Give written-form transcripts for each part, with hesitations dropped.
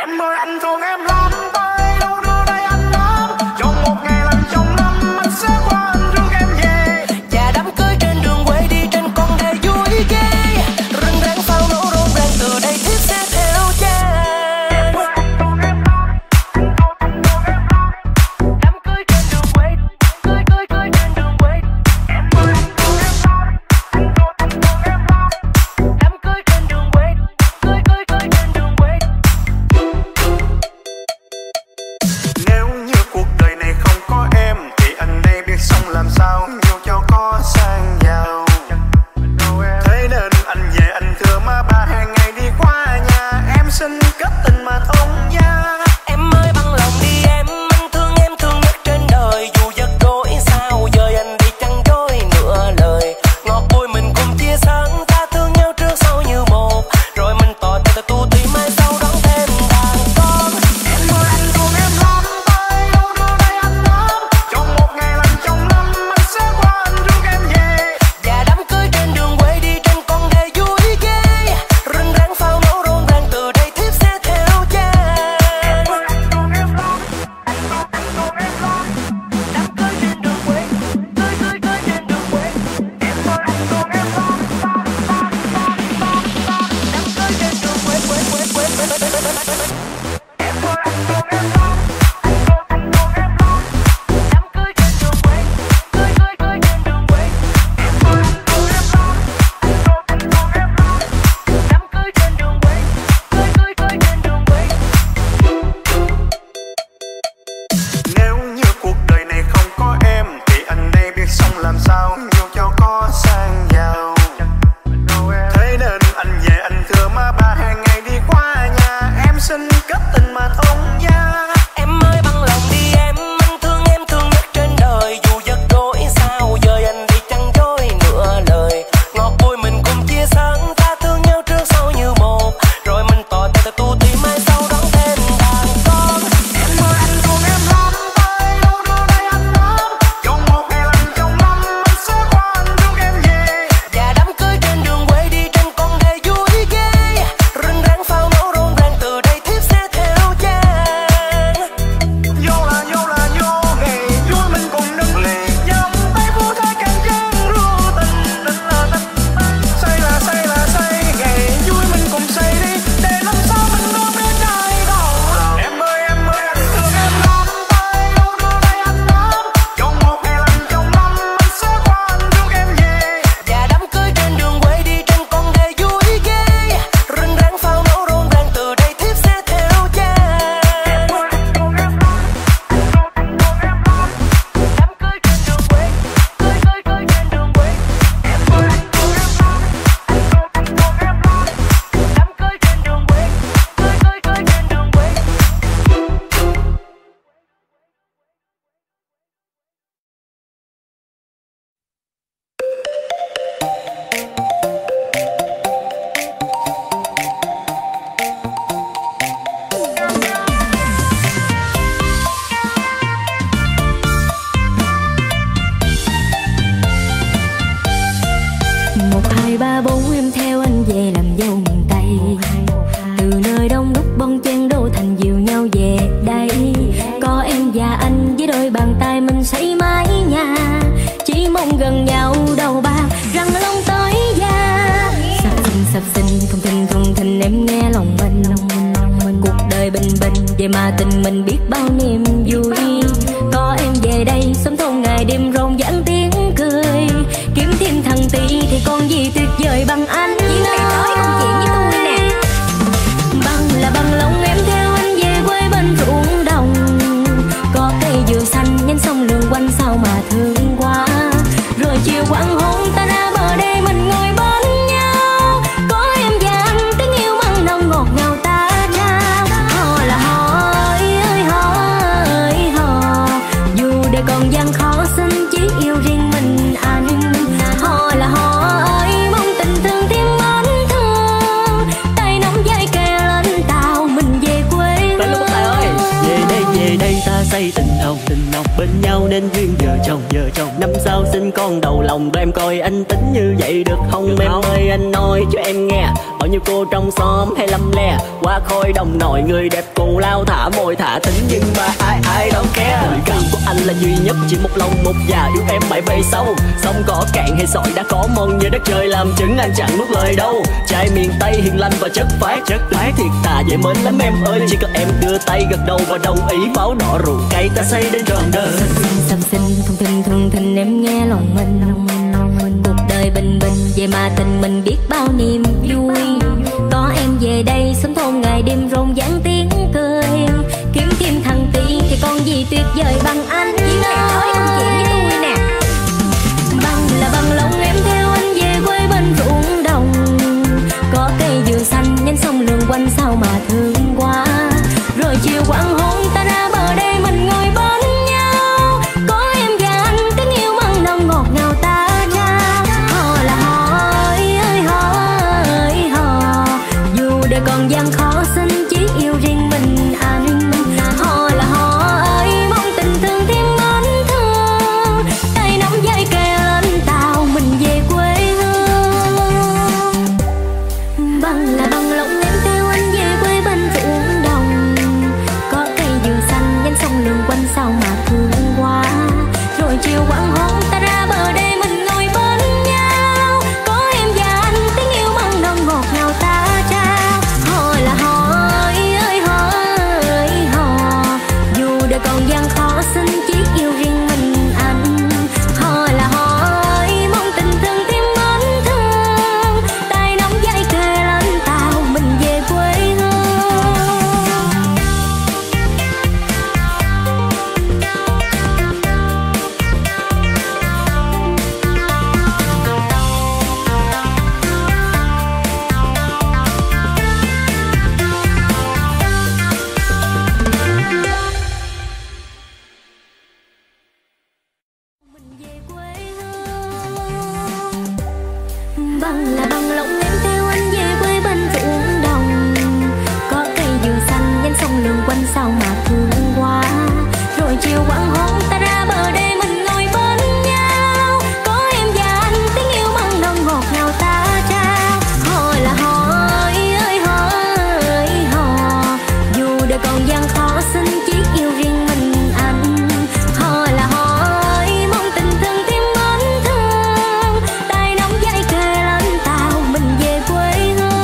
Em ơi anh thương em lắm, tới đâu đưa đây anh lắm. Chọn một ngày lành trong năm, anh sẽ qua anh rước em về. Và đám cưới trên đường quê đi trên con đê vui ghê. Rưng rang pháo nổ rộn ràng từ đây tiếp sẽ theo cha. Đám cưới trên đường quê, cưới trên đường quê. Em ơi anh thương em lắm, anh thương em lắm. Đám cưới trên đường quê, cưới trên đường quê. Nếu như cuộc đời này không có em thì anh đây biết sống làm sao, dù cho có sang giàu. Thế nên anh về anh thưa má ba, hai ngày đi qua nhà em xin kết tình mà thông gia. Em ơi bằng lòng đi em thương nhất trên đời. Dù giấc đôi sao dời anh đi chẳng dối nửa lời. Ngọt bùi mình cùng chia sớm, ta thương nhau trước sau như một. Rồi mình tỏ tay tu tí mai sau đón thêm đàn con. Em ơi anh thương em lắm, tới đâu đưa đây anh lắm. Chọn một ngày lành trong năm, anh sẽ qua anh rước em về. Và đám cưới trên đường quê đi trên con đê vui ghê. Rưng rang pháo nổ rộn ràng từ đây thiếp sẽ theo cha. Em ơi anh thương em lắm, anh thương em lắm. Đám cưới trên đường quê, cưới trên đường quê. Em ơi anh thương em lắm, Đám cưới trên đường quê, quê. em ơi anh thương em lắm, anh thương em lắm. Đám cưới trên đường quê, cưới trên đường quê. Em ơi anh thương em lắm, anh thương em lắm. Đám cưới trên đường quê, cưới trên đường quê. Nếu như cuộc đời này không có em thì anh đây biết sống làm sao, dù cho có sang giàu. Thế nên anh về anh thưa má ba, hai ngày đi qua nhà em xin kết tình mà thông gia. Em ơi bằng lòng đi em thương nhất trên đời. Dù giấc đôi sao dời anh đi chẳng dối nửa lời. Ngọt bùi mình cùng chia sớm, ta thương nhau trước sau như một. Rồi mình tỏ tay tu tí mai sau đón thêm đàn con. Em ơi anh thương em lắm, tới đâu đưa đây anh lắm. Chọn một ngày lành trong năm, anh sẽ qua anh rước em về. Và đám cưới trên đường quê đi trên con đê vui ghê. Rưng rang pháo nổ rộn ràng từ đây thiếp sẽ theo cha. Vô là vô ngày vui mình cùng nâng ly, dòng tay vui thái càng chân ru tình, tình là tình, say là say ngày vui mình cùng say đi, để năm sau mình ôm đến trái đầu. Em ơi anh thương em lắm, tới đâu đưa đây anh lắm. Chọn một ngày lành trong năm, anh sẽ qua anh rước em về. Và đám cưới trên đường quê đi trên con đê vui ghê. Rưng rang pháo nổ rộn ràng từ đây thiếp sẽ theo cha. Em ơi anh thương em lắm, anh thương em lắm. Đám cưới trên đường quê, cưới trên đường quê. Em ơi anh thương em lắm, anh thương em lắm. Đám cưới trên đường quê, cưới trên đường quê. Một hai ba bốn em theo anh về làm dâu miền Tây. Từ nơi đông đúc bon chen đô thành dìu nhau về đây. Có em và anh với đôi bàn tay mình xây mái nhà. Chỉ mong gần nhau đầu bạc răng long tới da. Sập xinh không thình em nghe lòng mình. Cuộc đời bình bình vậy mà tình mình biết bao niềm vui. Có em về đây sớm thôn ngày đêm rộn ràng tiếng cười. Kiếm thêm thằng tỷ thì còn gì tuyệt vời bằng anh. Chuyện này nói công chuyện với tôi nè. Bằng là bằng lòng em theo anh về quê bên ruộng đồng. Có cây dừa xanh nhánh sông lượn quanh sao mà thương quá. Rồi chiều quang hôn ta ra bờ đây mình ngồi bên nhau. Có em và anh tiếng yêu mặn nồng ngọt ngào ta trao. Hò là hò ơi hò. Dù đời còn gian khó xin chỉ yêu riêng mình anh. Hò là hò ơi mong tình thương thêm mến thương. Tay nắm vai kề lên tàu mình về quê. Tới lúc Tài ơi, về đây ta xây tình nồng bên nhau nên duyên vợ chồng. Năm sau sinh con đầu lòng, rồi em coi anh tính như vậy được không? Em ơi anh nói cho em nghe, bao nhiêu cô trong xóm hay lăm le qua khôi đồng nồi, người đẹp cù lao thả môi thả tính nhưng mà ai đâu care. Tình cảm của anh là duy nhất, chỉ một lòng một già yêu em mãi về sau. Sông có cạn hay sỏi đã có mòn như đất trời làm chứng, anh chẳng nuốt lời đâu. Trai miền Tây hiền lành và chất phác thiệt thà dễ mến lắm em ơi. Chỉ cần em đưa tay gật đầu và đồng ý, máu đỏ rượu cay ta say đến trọn đời. Sầm sinh thường thình em nghe lòng mình. Cuộc đời bình bình vậy mà tình mình biết bao niềm vui. Có em về đây sớm thôn ngày đêm rộn ràng tiếng cười. Kiếm thêm thằng Tiên thì còn gì tuyệt vời bằng anh. Chỉ nói anh chị với tôi nè. Bằng là bằng lòng em theo anh về quê bên ruộng đồng. Có cây dừa xanh nhánh sông lượn quanh sao mà thương quá. Rồi chiều quang hôn ta ra bờ đây mình ngồi bên nhau. Có em và anh tình yêu mặn nồng ngọt ngào ta trao. Hò là hò ơi hò. Dù đời còn gian khó xin chỉ yêu riêng mình anh. Hò là hò ơi mong tình thương thêm mến thương. Tay nắm dây kề lên tàu mình về quê hương. Bằng là bằng lòng em theo anh về quê bên ruộng đồng. Có cây dừa xanh nhánh sông lượn quanh sao mà thương quá. Rồi chiều quang hôn ta ra bờ đây mình ngồi bên nhau. Có em và anh tiếng yêu mặn nồng ngọt ngào ta trao. Hò là hò ơi hò. Dù đời còn gian khó xin chỉ yêu riêng mình anh. Hò là hò ơi mong tình thương thêm mến thương. Tay nắm dây kề lên tàu mình về quê hương. Bằng là bằng lòng em theo anh về quê bên ruộng đồng. Có cây dừa xanh nhánh sông lượn quanh sao mà thương quá. Rồi chiều quang hôn ta ra bờ đây mình ngồi bên nhau. Có em và anh tiếng yêu mặn nồng ngọt ngào ta trao. Hò là hò ơi hò. Dù đời còn gian khó xin chỉ yêu riêng mình anh. Hò là hò ơi mong tình thương thêm mến thương. Tay nắm dây kề lên tàu mình về quê hương.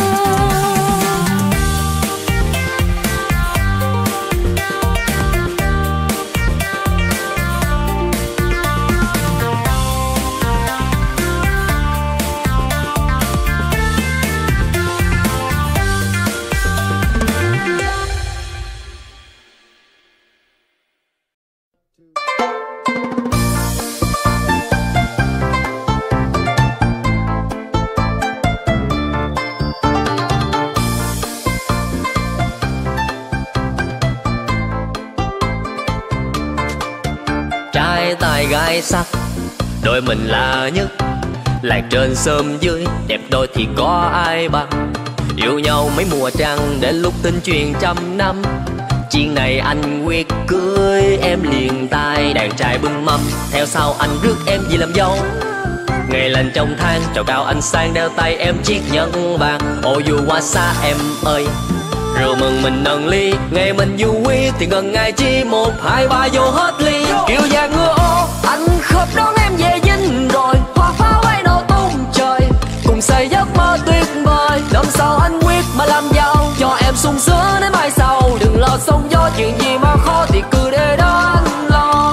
Trai tài gái sắc, đôi mình là nhất. Làng trên xóm dưới, đẹp đôi thì có ai bằng. Yêu nhau mấy mùa trăng, đến lúc tình truyền trăm năm. Chuyện này anh quyết cưới em liền tay. Đàn trai bưng mâm, theo sau anh rước em về làm dâu. Ngày lành trong tháng, trầu cao anh sang đeo tay em chiếc nhẫn vàng. Ô dù qua xa em ơi, rượu mừng mình nâng ly. Ngày mình vui thì ngần ngày chi, 1, 2, 3 vô hết ly. Kiều vàng ngựa ô, anh khớp đón em về dinh rồi. Hoa pháo bay nổ tung trời, cùng xây giấc mơ tuyệt vời. Năm sau anh quyết mà làm giàu, cho em sung sướng đến mai sau. Đừng lo sóng gió, chuyện gì mà khó thì cứ để đó anh lo.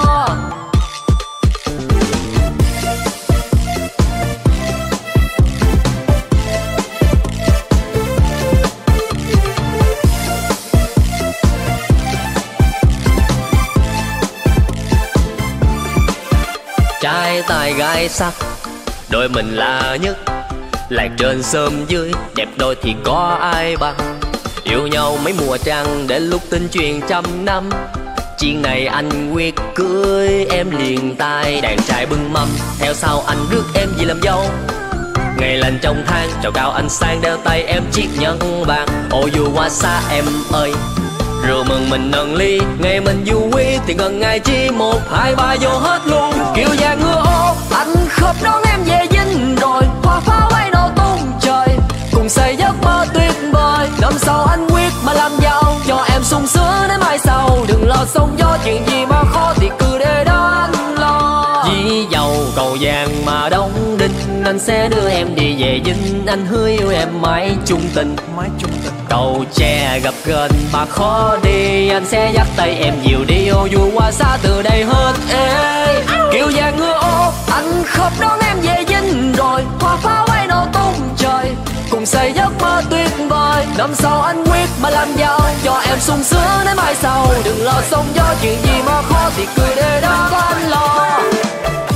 Trai tài gái sắc, đôi mình là nhất. Làng trên xóm dưới, đẹp đôi thì có ai bằng. Yêu nhau mấy mùa trăng, đến lúc tình truyền trăm năm. Chuyện này anh quyết cưới em liền tay. Đàn trai bưng mâm, theo sau anh rước em về làm dâu. Ngày lành trong tháng, trầu cao anh sang đeo tay em chiếc nhẫn vàng. Ô dù qua xa em ơi, rượu mừng mình nâng ly. Ngày mình vui thì ngần ngày chi, 1, 2, 3 vô hết luôn. Kiều vàng ngựa ô, anh khớp đón em về dinh rồi. Hoa pháo bay nổ tung trời, cùng cùng xây giấc mơ tuyệt vời. Năm sau anh quyết mà làm giàu, cho em sung sướng đến mai sau. Đừng lo sống gió, chuyện gì mà khó thì cứ để đó anh lo. Dĩ dầu cầu vàng mà đóng đinh, anh sẽ đưa em đi về dinh. Anh hứa yêu em mãi chung tình. Cầu tre gặp gần mà khó đi, anh sẽ dắt tay em nhiều đi. Ô dù qua xa từ đây hết ê. Kiều vàng ngựa ô, anh khóc đón em về dinh rồi. Hoa pháo bay nổ tung trời, cùng xây giấc mơ tuyệt vời. Năm sau anh quyết mà làm giàu, cho em sung sướng đến mai sau. Đừng lo sống gió, chuyện gì mà khó thì cứ để đó có anh lo.